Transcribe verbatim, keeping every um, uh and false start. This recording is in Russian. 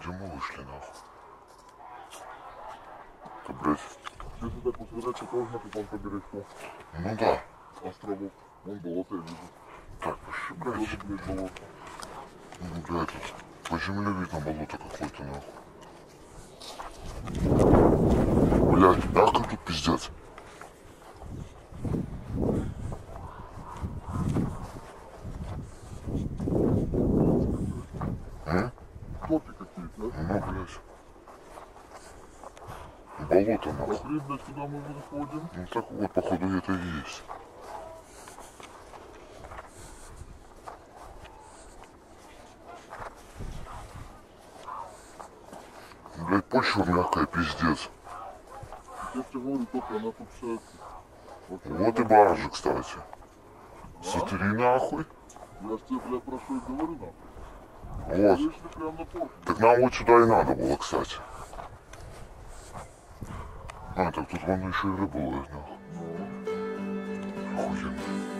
где мы вышли, нахуй? Это, блядь. Если так посмотреть, то тоже на каком-то бережку. Ну да. Островок. Вон болото я вижу. Так, вообще, блядь. Тоже, блядь, болото. Ну, блядь, тут по земле видно болото какое-то, нахуй. Блядь, нахуй тут пиздец. А? Топи какие-то, да? Ну, блядь. Болото, нахуй. Смотри, блядь, куда мы выходим. Ну так вот, походу, это и есть. Блядь, почва мягкая, пиздец. Я тебе говорю, только она тут вся... Вот и баржи, кстати. А? Смотри, нахуй. Я ж тебе, блядь, про что и говорю, нахуй. Вот. Вышли прямо на порт. Так нам вот сюда и надо было, кстати. А, так тут вон еще и рыба ловит, нахуй. Охуенно.